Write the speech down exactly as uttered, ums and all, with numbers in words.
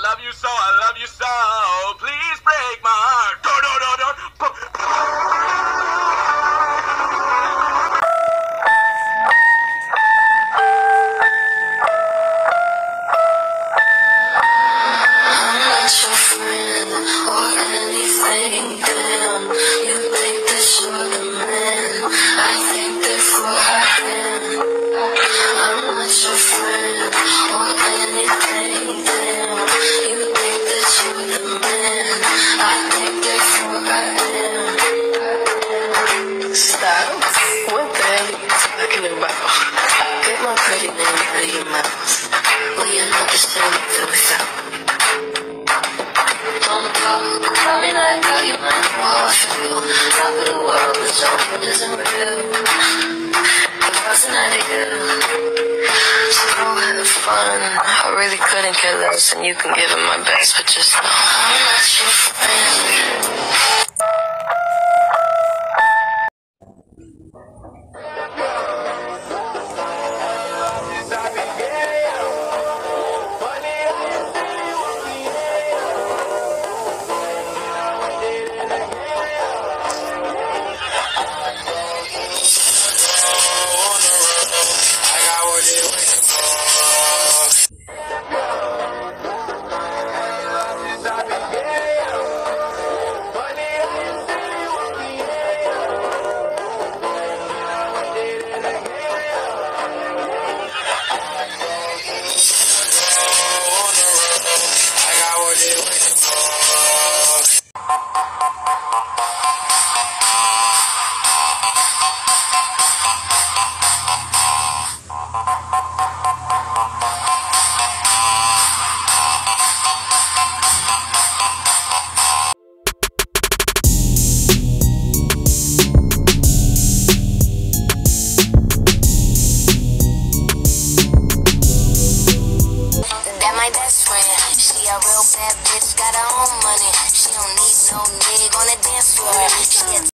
love you so, I love you so. Please break my heart. Do, do, do, do. I'm not your friend or anything, damn. You think that you're the man, I think therefore I am. I'm not your friend or anything, damn. You think that you're the man, I think therefore I am. Stop. What the hell are you talking about? Get my pretty name out of your mouth. Well, you know the same thing without. Don't talk, tell me like how you might know I feel. Top of the world, but something isn't real. It wasn't ideal. So go have fun. I really couldn't care less, and you can give it my best, but just know I'm not your friend. She a real bad bitch, got her own money. She don't need no nigga on the dance floor. She a